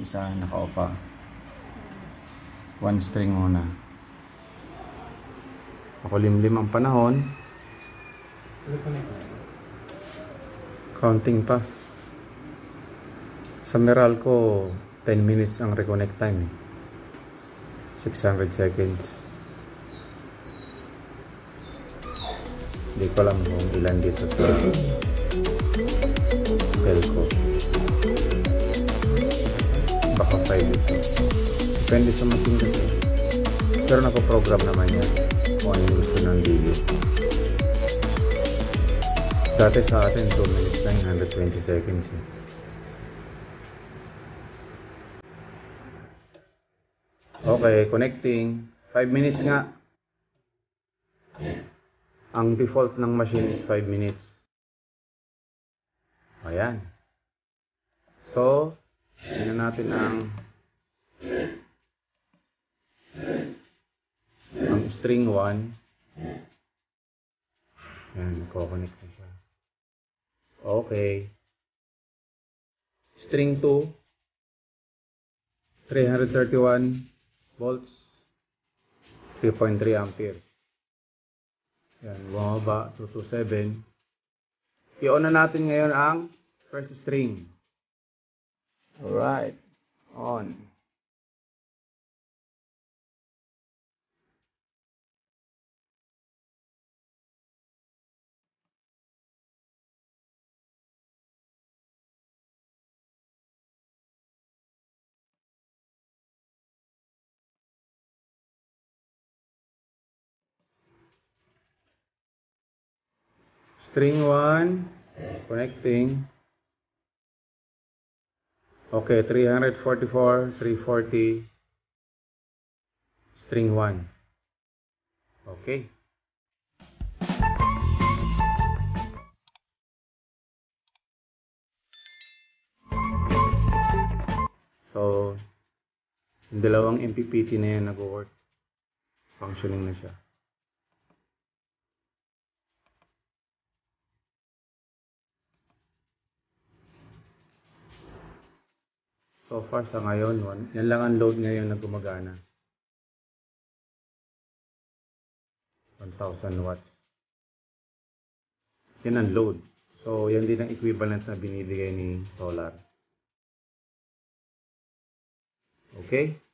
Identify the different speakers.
Speaker 1: isa naka-opa. 1 string muna. Makulimlim ang panahon. Counting pa. Sa Meralco, 10 minutes ang reconnect time. 600 seconds. Hindi ko alam kung ilan dito sa telco. Baka 5 dito. Depende sa machine kasi. Pero nakaprogram naman yan kung ano yung gusto ng video. Dati sa atin 2 minutes lang, 120 seconds eh. Okay, connecting. 5 minutes nga. Ang default ng machine is 5 minutes. Ayan. So, tingnan natin ang string 1. Ayan, nagko-connect na siya. Okay. String 2. 331 volts. 3.3 ampere. Yan, bumaba, 227. I-on na natin ngayon ang first string. Alright, on. String 1, connecting. Okay, 344, 340. String 1. Okay. So, yung dalawang MPPT na yan nag-work. Functioning na siya. So far sa ngayon, yan lang ang load ngayon na gumagana. 1,000 watts. Yan ang load. So yan din ang equivalent na binibigay ni solar. Okay?